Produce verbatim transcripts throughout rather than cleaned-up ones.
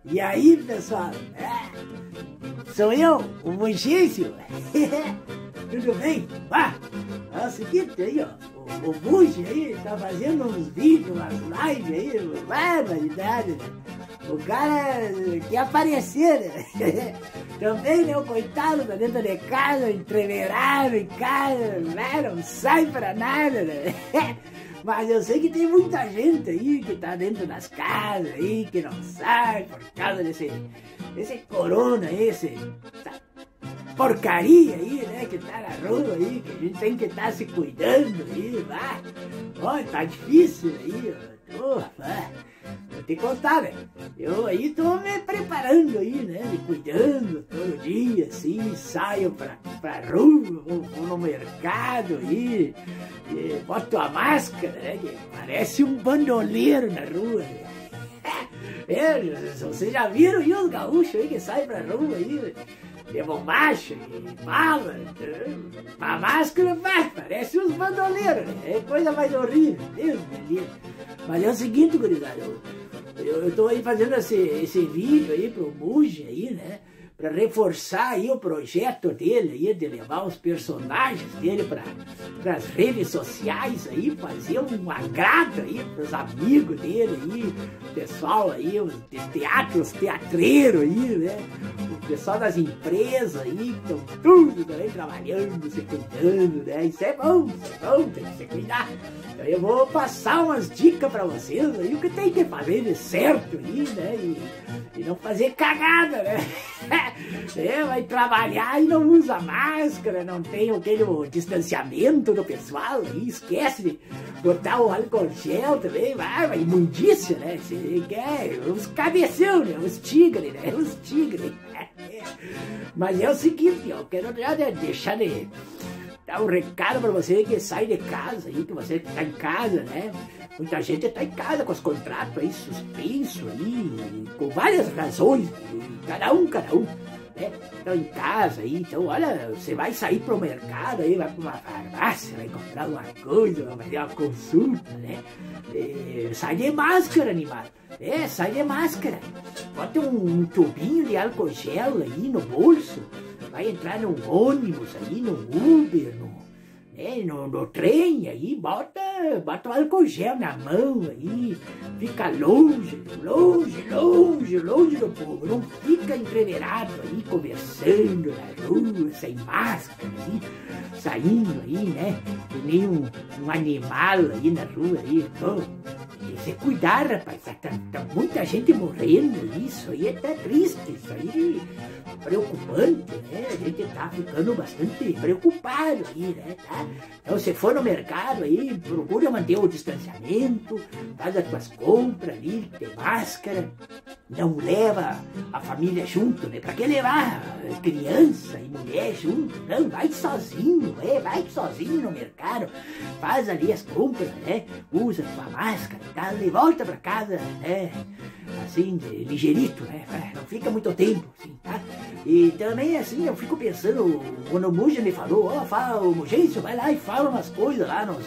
E aí, pessoal? É, sou eu, o Mugício. Tudo bem? Ah, é o seguinte aí, ó. O, o Bugi aí tá fazendo uns vídeos, umas lives aí, barbaridade. O cara quer aparecer, né? Também, né? O coitado tá dentro de casa, entreverado em casa, né? Não sai pra nada, né? Mas eu sei que tem muita gente aí que tá dentro das casas aí, que não sai por causa desse, desse corona, esse, essa porcaria aí, né, que tá na rua aí, que a gente tem que estar tá se cuidando aí, vai. Ó, tá difícil aí, ó. Vai. Vou te contar, velho. Eu aí tô me preparando aí, né? Me cuidando todo dia, assim, saio pra, pra rua, vou, vou no mercado aí, e boto a máscara, né? Que parece um bandoleiro na rua. Né? É, vocês já viram aí os gaúchos aí que saem pra rua aí, de bombacha e bala, a máscara, vai, parece uns bandoleiros, né? É coisa mais horrível, Deus me livre. Mas é o seguinte, gurizada, eu, eu, eu tô aí fazendo esse, esse vídeo aí pro Bugi aí, né? Pra reforçar aí o projeto dele aí, de levar os personagens dele para as redes sociais aí, fazer um agrado aí pros amigos dele aí, o pessoal aí, os teatros, teatreiros aí, né? O pessoal das empresas aí, que estão tudo também trabalhando, se cuidando, né? Isso é bom, isso é bom, tem que se cuidar. Então eu vou passar umas dicas pra vocês aí, o que tem que fazer de certo aí, né? E, e não fazer cagada, né? É, vai trabalhar e não usa máscara, não tem aquele distanciamento do pessoal aí, esquece de botar o álcool gel também, vai, vai imundícia, né? Você quer os cabeção, né? Os tigres, né? Os tigres. Mas é o seguinte, ó, eu quero já deixar de dar um recado pra você que sai de casa aí, que você tá em casa, né? Muita gente tá em casa com os contratos aí suspensos aí, com várias razões, cada um, cada um. Né? Então em casa aí, então olha, você vai sair pro mercado aí, vai pra uma farmácia, vai comprar uma coisa, vai fazer uma consulta, né? É, sai de máscara, animal. É, sai de máscara. Bota um, um tubinho de álcool gel aí no bolso, vai entrar num ônibus aí, no Uber, no, né, no, no trem aí, bota, bota o álcool gel na mão aí, fica longe, longe, longe, longe do povo, não fica entreverado aí, conversando na rua, sem máscara aí, saindo aí, né, que nem um, um animal aí na rua aí, então, tem que se cuidar, rapaz, tá, tá, tá muita gente morrendo, isso aí é até triste, isso aí é preocupante, né, a gente tá ficando bastante preocupado aí, né, tá? Então, se for no mercado aí, procura manter o distanciamento, faz as tuas compras ali, tem máscara, não leva a família junto, né? Pra que levar criança e mulher junto? Não, vai sozinho, é, vai sozinho no mercado, faz ali as compras, né? Usa a tua máscara e tal, e volta pra casa, né? Assim, de ligeirito, né? Não fica muito tempo, assim, tá? E também, assim, eu fico pensando, quando o Muja me falou, ó, oh, fala, o Mugêncio, vai lá e fala umas coisas lá nos,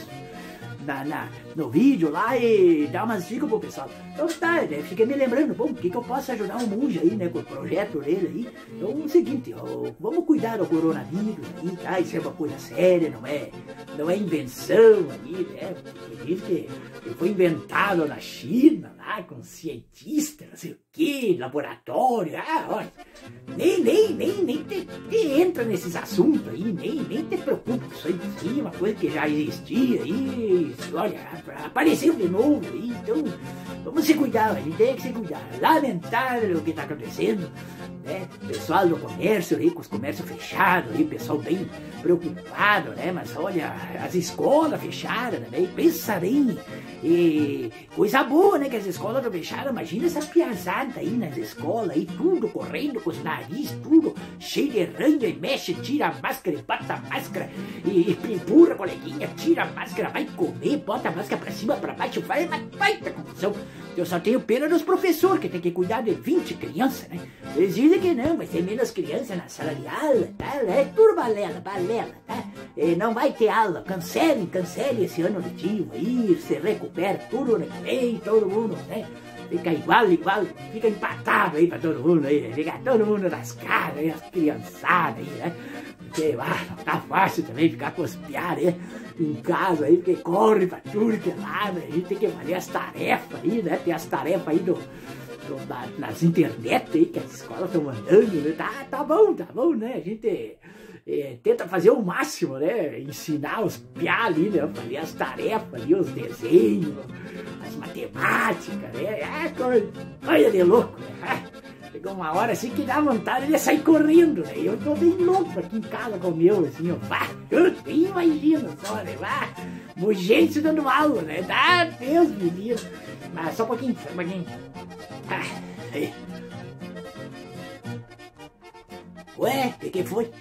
na, na, no vídeo lá e dá umas dicas pro pessoal. Então tá, né? Fiquei me lembrando, bom, o que que eu posso ajudar o Muja aí, né, com o projeto dele aí. Então, é o seguinte, ó, vamos cuidar do coronavírus aí, tá? Isso é uma coisa séria, não é, não é invenção aí, né? Porque diz que foi inventado na China, lá, com cientistas, não sei o que, laboratório, ah, olha, nem, nem, nem, nem te, te entra nesses assuntos aí, nem, nem te preocupa com isso aí, isso aí é uma coisa que já existia aí, olha, apareceu de novo aí, então vamos se cuidar, a gente tem que se cuidar. Lamentável o que está acontecendo, né? Pessoal do comércio aí, com os comércios fechados aí, pessoal bem preocupado, né? Mas olha, as escolas fechadas também, pensa bem, e coisa boa, né? Que as escolas estão fechadas, imagina essa piazada aí nas escolas aí, tudo correndo com os nariz, tudo cheio de ranha, e mexe, tira a máscara, e bota a máscara, e, e empurra a coleguinha, tira a máscara, vai comer, bota a máscara pra cima, pra baixo, vai, vai, vai, tá confusão. Eu só tenho pena dos professores, que tem que cuidar de vinte crianças, né? Eles dizem que não, vai ter menos crianças na sala de aula, tá? É tudo balela, balela, tá? E não vai ter aula, cancelem, cancelem esse ano letivo aí, se recupera tudo ano que vem, todo mundo, né? fica igual, igual, fica empatado aí pra todo mundo aí, fica todo mundo nas caras aí, as criançadas aí, né? Porque ah, não tá fácil também ficar com os piados aí em casa aí, porque corre pra tudo que é lado, a gente tem que fazer as tarefas aí, né? Tem as tarefas aí do, do, da, nas internet aí que as escolas estão mandando, né? Tá, tá bom, tá bom, né? A gente é, tenta fazer o máximo, né? Ensinar os piá ali, né? Fazer as tarefas ali, os desenhos, as matemáticas, né? É coisa, coisa de louco, né? Chegou uma hora assim que dá vontade de sair correndo, né? Eu tô bem louco aqui em casa com o meu, assim, ó. Vá, imagina só, né? Vá, gente dando aula, né? Ah, Deus me livre. Mas só um pouquinho, só um pouquinho. Ah, aí. Ué, o que, que foi?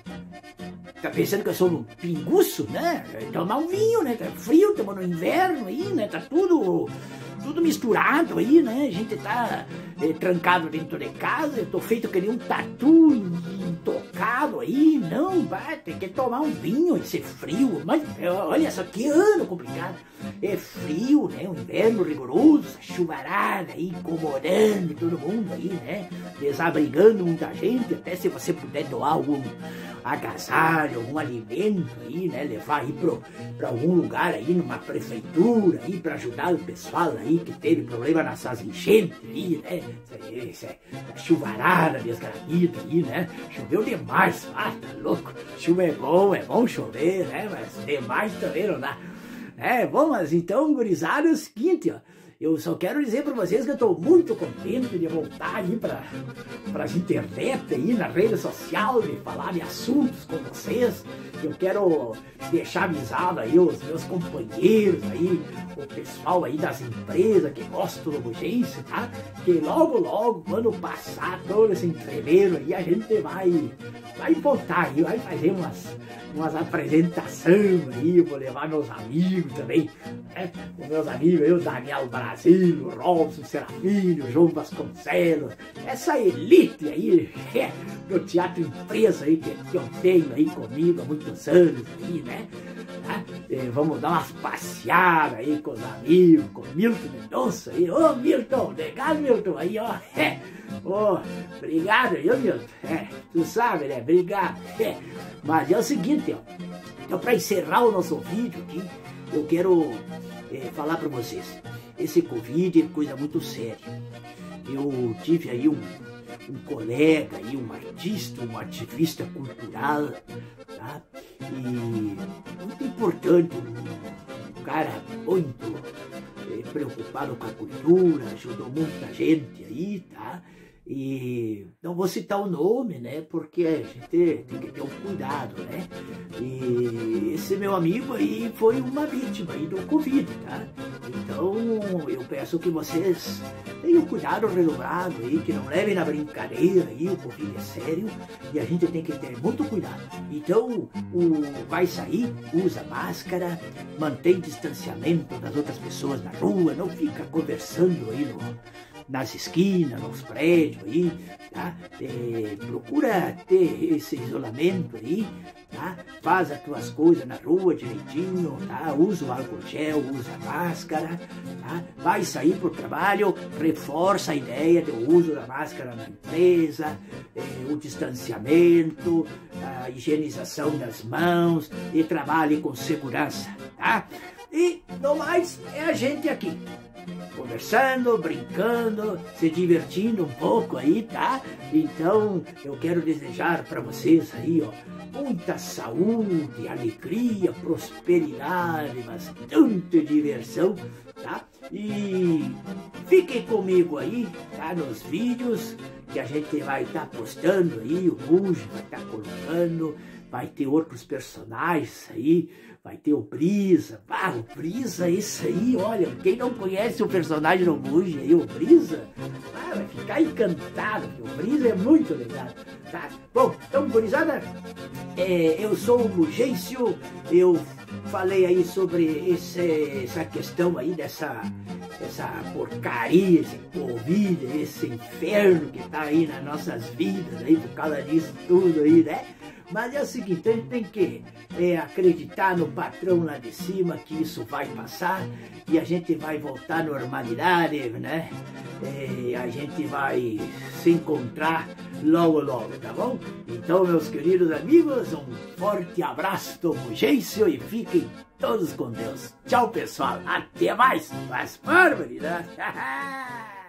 Tá pensando que eu sou um pinguço, né? Tomar um vinho, né? Tá frio, estamos no inverno aí, né? Tá tudo, tudo misturado aí, né? A gente tá é, trancado dentro de casa, eu tô feito que nem um tatu intocado aí. Não, vai, tem que tomar um vinho e ser frio. Mas olha só que ano complicado. É frio, né? Um inverno rigoroso, chuvarada aí, incomodando todo mundo aí, né? Desabrigando muita gente, até se você puder doar algum agasalho, algum alimento aí, né? Levar aí pro, pra algum lugar aí, numa prefeitura aí, pra ajudar o pessoal aí que teve problema nessas enchentes aí, né? Isso aí, isso aí, a chuvarada desgramida aí, né? Choveu demais, ah, tá louco. Chuva é bom, é bom chover, né? Mas demais também não dá. É, bom, mas então, gurizada, é o seguinte, ó. Eu só quero dizer para vocês que eu estou muito contente de voltar aí para as internet, aí na rede social, de falar de assuntos com vocês. Eu quero deixar avisado aí os meus companheiros aí, o pessoal aí das empresas que gostam do Bugense, tá? Que logo, logo, quando passar todo esse entreveiro aí, a gente vai, vai voltar aí, vai fazer umas, umas apresentações aí, eu vou levar meus amigos também, né? Os meus amigos aí, o Daniel Brasil, o Robson Serafino, o João Vasconcelos, essa elite aí, é, do teatro empresa aí, que, que eu tenho aí comigo há muitos anos aí, né? Tá? E vamos dar umas passeadas aí com os amigos, com o Milton Mendonça aí. Ô Milton, legal Milton, aí ó, é. Ô, obrigado, viu Milton? É, tu sabe, né? Obrigado. É. Mas é o seguinte, ó, então para encerrar o nosso vídeo aqui, eu quero é, falar para vocês, esse Covid é coisa muito séria. Eu tive aí um, um colega, aí, um artista, um ativista cultural, tá? E muito importante, um cara muito é, preocupado com a cultura, ajudou muita gente aí, tá? E não vou citar o nome, né? Porque a gente tem que ter um cuidado, né? E esse meu amigo aí foi uma vítima aí do Covid, tá? Então eu peço que vocês tenham cuidado redobrado aí, que não levem na brincadeira aí, o Covid é sério e a gente tem que ter muito cuidado. Então, o, vai sair, usa máscara, mantém distanciamento das outras pessoas na rua, não fica conversando aí no... nas esquinas, nos prédios aí, tá? É, procura ter esse isolamento aí, tá? Faz as tuas coisas na rua direitinho, tá? Usa o álcool gel, usa a máscara, tá? Vai sair pro trabalho, reforça a ideia do uso da máscara na empresa, é, o distanciamento, a higienização das mãos e trabalhe com segurança, tá? E, no mais, é a gente aqui, conversando, brincando, se divertindo um pouco aí, tá? Então, eu quero desejar para vocês aí, ó, muita saúde, alegria, prosperidade, bastante diversão, tá? E fiquem comigo aí, tá? Nos vídeos que a gente vai estar tá postando aí, o Buge vai estar tá colocando, vai ter outros personagens aí, vai ter o Brisa. Ah, o Brisa, esse aí, olha, quem não conhece o personagem do Buge aí, o Brisa, ah, vai ficar encantado, o Brisa é muito legal, tá? Bom, então, gurizada, é, eu sou o Bugêncio, eu falei aí sobre esse, essa questão aí dessa, essa porcaria, esse Covid, esse inferno que tá aí nas nossas vidas aí, por causa disso tudo aí, né? Mas é o seguinte, a gente tem que é, acreditar no patrão lá de cima, que isso vai passar e a gente vai voltar à normalidade, né? E a gente vai se encontrar logo, logo, tá bom? Então, meus queridos amigos, um forte abraço do Mugêncio e fiquem todos com Deus. Tchau, pessoal. Até mais. Faz barbaridade.